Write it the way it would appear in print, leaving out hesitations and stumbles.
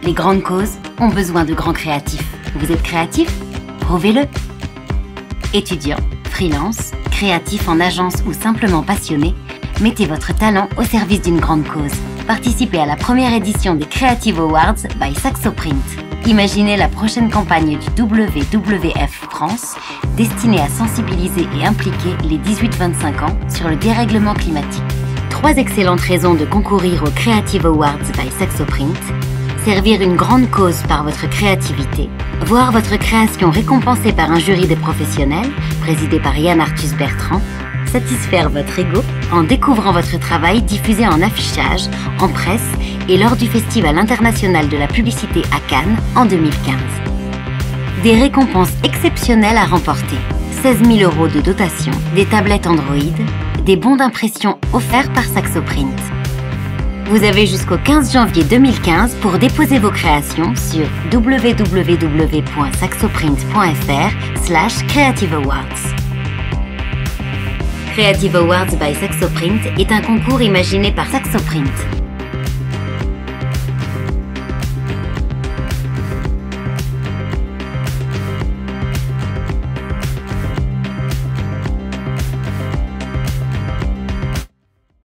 Les grandes causes ont besoin de grands créatifs. Vous êtes créatif? Prouvez-le. Étudiants, freelance, créatifs en agence ou simplement passionnés, mettez votre talent au service d'une grande cause. Participez à la première édition des Creative Awards by Saxoprint. Imaginez la prochaine campagne du WWF France destinée à sensibiliser et impliquer les 18-25 ans sur le dérèglement climatique. 3 excellentes raisons de concourir aux Creative Awards by Saxoprint. Servir une grande cause par votre créativité. Voir votre création récompensée par un jury de professionnels, présidé par Yann Arthus Bertrand. Satisfaire votre ego en découvrant votre travail diffusé en affichage, en presse et lors du Festival international de la publicité à Cannes en 2015. Des récompenses exceptionnelles à remporter. 16 000 € de dotation, des tablettes Android, des bons d'impression offerts par Saxoprint. Vous avez jusqu'au 15 janvier 2015 pour déposer vos créations sur www.saxoprint.fr/Creative Awards. Creative Awards by Saxoprint est un concours imaginé par Saxoprint.